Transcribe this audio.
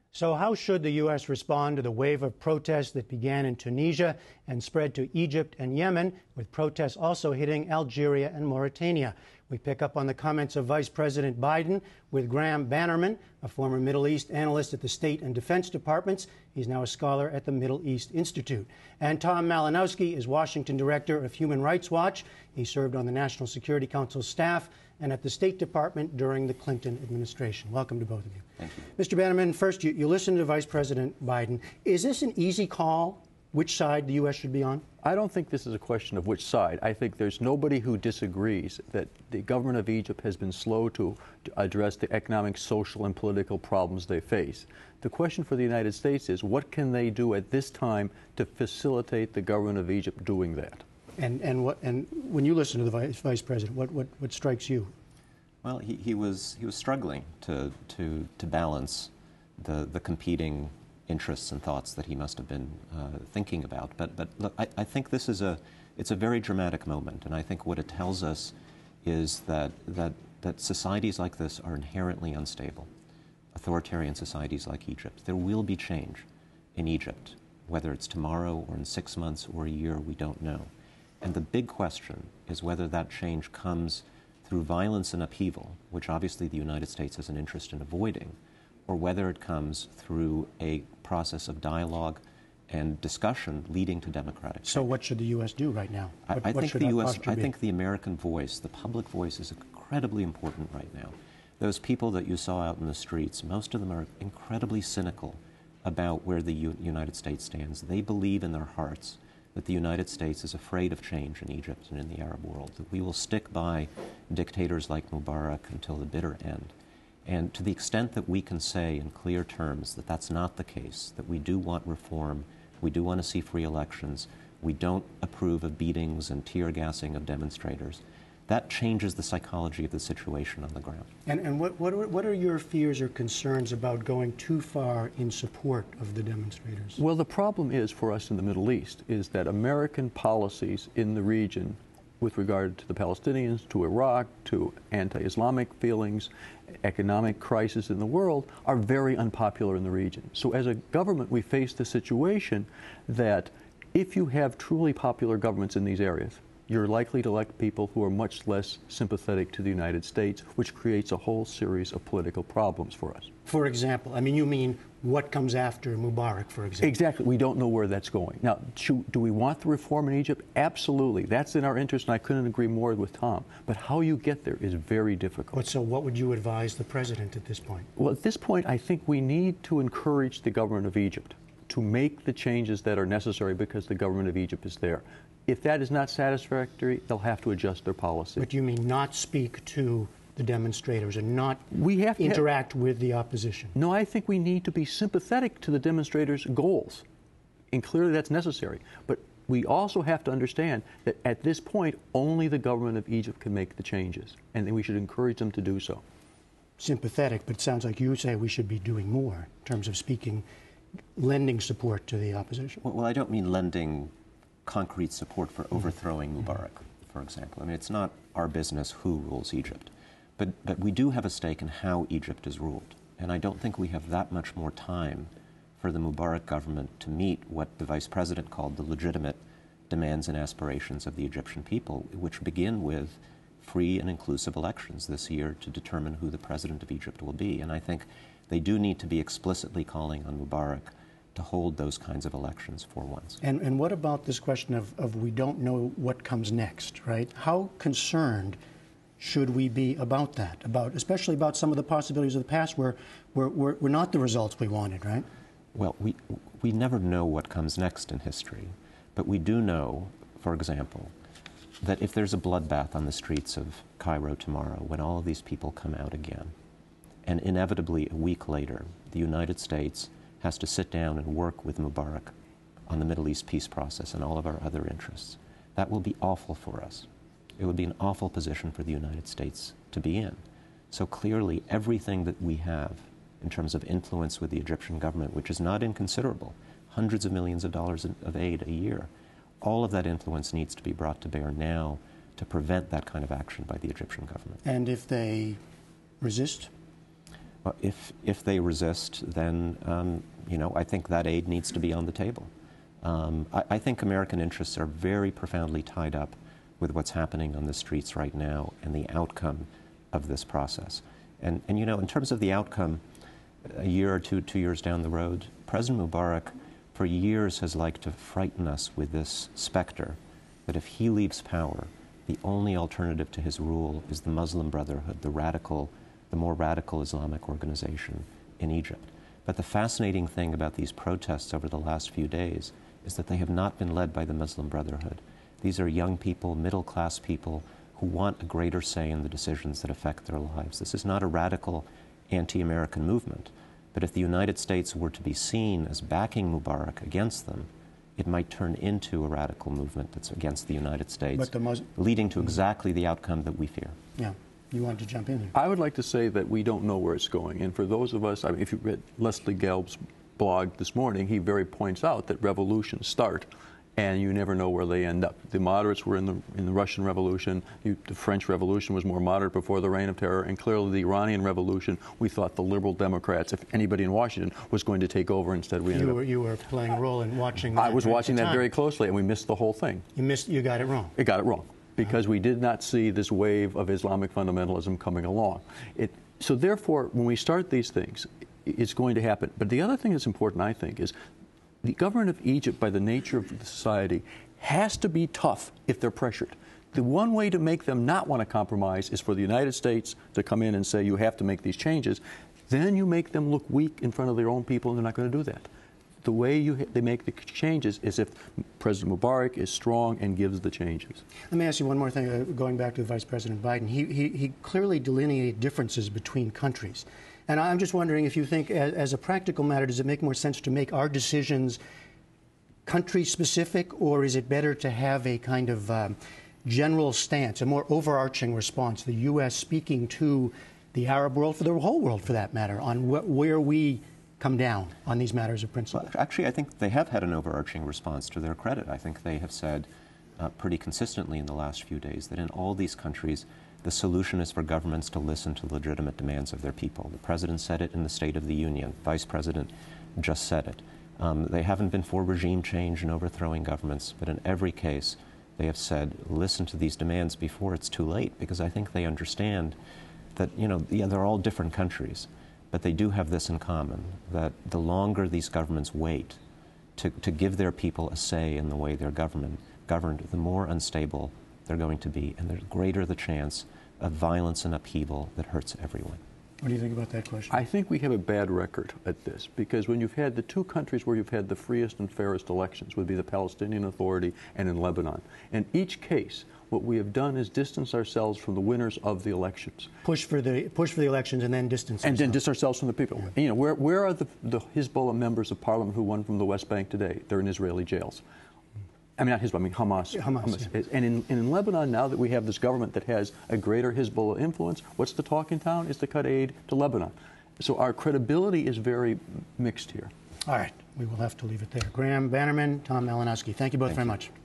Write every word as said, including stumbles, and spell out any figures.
So how should the U S respond to the wave of protests that began in Tunisia and spread to Egypt and Yemen, with protests also hitting Algeria and Mauritania? We pick up on the comments of Vice President Biden with Graeme Bannerman, a former Middle East analyst at the State and Defense Departments. He's now a scholar at the Middle East Institute. And Tom Malinowski is Washington Director of Human Rights Watch. He served on the National Security Council's staff and at the State Department during the Clinton administration. Welcome to both of you. Thank you. Mister Bannerman, first, you, you listened to Vice President Biden. Is this an easy call, which side the U S should be on? I don't think this is a question of which side. I think there's nobody who disagrees that the government of Egypt has been slow to, to address the economic, social, and political problems they face. The question for the United States is, what can they do at this time to facilitate the government of Egypt doing that? And and what and when you listen to the vice, vice president, what, what what strikes you? Well, he, he was he was struggling to to to balance the the competing interests and thoughts that he must have been uh, thinking about. But but look, I, I think this is a it's a very dramatic moment, and I think what it tells us is that that that societies like this are inherently unstable. Authoritarian societies like Egypt. There will be change in Egypt, whether it's tomorrow or in six months or a year, we don't know. And the big question is whether that change comes through violence and upheaval, which obviously the United States has an interest in avoiding, or whether it comes through a process of dialogue and discussion leading to democratic change. So what should the U S do right now? What, I, I what think should the our U S posture I be? think the American voice, the public voice, is incredibly important right now. Those people that you saw out in the streets, most of them are incredibly cynical about where the U United States stands. They believe in their hearts that the United States is afraid of change in Egypt and in the Arab world, that we will stick by dictators like Mubarak until the bitter end. And to the extent that we can say in clear terms that that's not the case, that we do want reform, we do want to see free elections, we don't approve of beatings and tear gassing of demonstrators, that changes the psychology of the situation on the ground. And, and what, what, are, what are your fears or concerns about going too far in support of the demonstrators? Well, the problem is for us in the Middle East is that American policies in the region with regard to the Palestinians, to Iraq, to anti-Islamic feelings, economic crisis in the world, are very unpopular in the region. So as a government, we face the situation that if you have truly popular governments in these areas, you're likely to elect people who are much less sympathetic to the United States, which creates a whole series of political problems for us. For example, I mean, you mean what comes after Mubarak, for example? Exactly. We don't know where that's going. Now, should, do we want the reform in Egypt? Absolutely. That's in our interest, and I couldn't agree more with Tom. But how you get there is very difficult. But so what would you advise the president at this point? Well, at this point, I think we need to encourage the government of Egypt to make the changes that are necessary because the government of Egypt is there. If that is not satisfactory, they'll have to adjust their policy. But you mean not speak to the demonstrators and not we have to interact have, with the opposition? No, I think we need to be sympathetic to the demonstrators' goals. And clearly that's necessary. But we also have to understand that at this point, only the government of Egypt can make the changes. And then we should encourage them to do so. Sympathetic, but it sounds like you say we should be doing more in terms of speaking, lending support to the opposition. Well, well I don't mean lending concrete support for overthrowing Mubarak, for example. I mean, it's not our business who rules Egypt. But, but we do have a stake in how Egypt is ruled. And I don't think we have that much more time for the Mubarak government to meet what the vice president called the legitimate demands and aspirations of the Egyptian people, which begin with free and inclusive elections this year to determine who the president of Egypt will be. And I think they do need to be explicitly calling on Mubarak to hold those kinds of elections for once. And, and what about this question of, of we don't know what comes next, right? How concerned should we be about that, about especially about some of the possibilities of the past where were were were not the results we wanted, right? Well, we, we never know what comes next in history, but we do know, for example, that if there's a bloodbath on the streets of Cairo tomorrow, when all of these people come out again, and inevitably a week later, the United States has to sit down and work with Mubarak on the Middle East peace process and all of our other interests, that will be awful for us. It would be an awful position for the United States to be in. So clearly, everything that we have in terms of influence with the Egyptian government, which is not inconsiderable, hundreds of millions of dollars of aid a year, all of that influence needs to be brought to bear now to prevent that kind of action by the Egyptian government. And if they resist? Uh, if, if they resist, then um, you know, I think that aid needs to be on the table. Um, I, I think American interests are very profoundly tied up with what's happening on the streets right now and the outcome of this process. And, and you know, in terms of the outcome, a year or two, two years down the road, President Mubarak for years has liked to frighten us with this specter that if he leaves power, the only alternative to his rule is the Muslim Brotherhood, the radical, the more radical Islamic organization in Egypt. But the fascinating thing about these protests over the last few days is that they have not been led by the Muslim Brotherhood. These are young people, middle-class people, who want a greater say in the decisions that affect their lives. This is not a radical anti-American movement. But if the United States were to be seen as backing Mubarak against them, it might turn into a radical movement that's against the United States, but the Mus- leading to exactly the outcome that we fear. Yeah. You want to jump in here? I would like to say that we don't know where it's going. And for those of us, I mean, if you read Leslie Gelb's blog this morning, he very points out that revolutions start and you never know where they end up. The moderates were in the, in the Russian Revolution. You, the French Revolution was more moderate before the Reign of Terror. And clearly the Iranian Revolution, we thought the liberal Democrats, if anybody in Washington, was going to take over. Instead, we ended you were, up... You were playing a role in watching that. I was right watching that time. very closely, and we missed the whole thing. You missed. You got it wrong. It got it wrong. Because we did not see this wave of Islamic fundamentalism coming along. It, so therefore, when we start these things, it's going to happen. But the other thing that's important, I think, is the government of Egypt, by the nature of the society, has to be tough if they're pressured. The one way to make them not want to compromise is for the United States to come in and say, you have to make these changes. Then you make them look weak in front of their own people, and they're not going to do that. The way you, they make the changes is if President Mubarak is strong and gives the changes. Let me ask you one more thing, uh, going back to Vice President Biden. He, he, he clearly delineated differences between countries. And I'm just wondering if you think, as, as a practical matter, does it make more sense to make our decisions country-specific, or is it better to have a kind of um, general stance, a more overarching response, the U S speaking to the Arab world, for the whole world for that matter, on wh where we come down on these matters of principle? Well, actually, I think they have had an overarching response to their credit. I think they have said uh, pretty consistently in the last few days that in all these countries, the solution is for governments to listen to legitimate demands of their people. The President said it in the State of the Union. Vice President just said it. Um, they haven't been for regime change and overthrowing governments, but in every case, they have said, listen to these demands before it's too late, because I think they understand that, you know, yeah, they're all different countries, but they do have this in common, that the longer these governments wait to, to give their people a say in the way they're government, governed, the more unstable they're going to be, and the greater the chance of violence and upheaval that hurts everyone. What do you think about that question? I think we have a bad record at this, because when you've had the two countries where you've had the freest and fairest elections would be the Palestinian Authority and in Lebanon. In each case, what we have done is distance ourselves from the winners of the elections. Push for the push for the elections and then distance and ourselves. then distance ourselves from the people. Yeah. You know, where where are the the Hezbollah members of parliament who won from the West Bank today? They're in Israeli jails. I mean, not Hezbollah, I mean Hamas. Yeah, Hamas, Hamas. Yeah. And, in, and in Lebanon, now that we have this government that has a greater Hezbollah influence, what's the talk in town? Is to cut aid to Lebanon. So our credibility is very mixed here. All right. We will have to leave it there. Graeme Bannerman, Tom Malinowski, thank you both thank very you. much.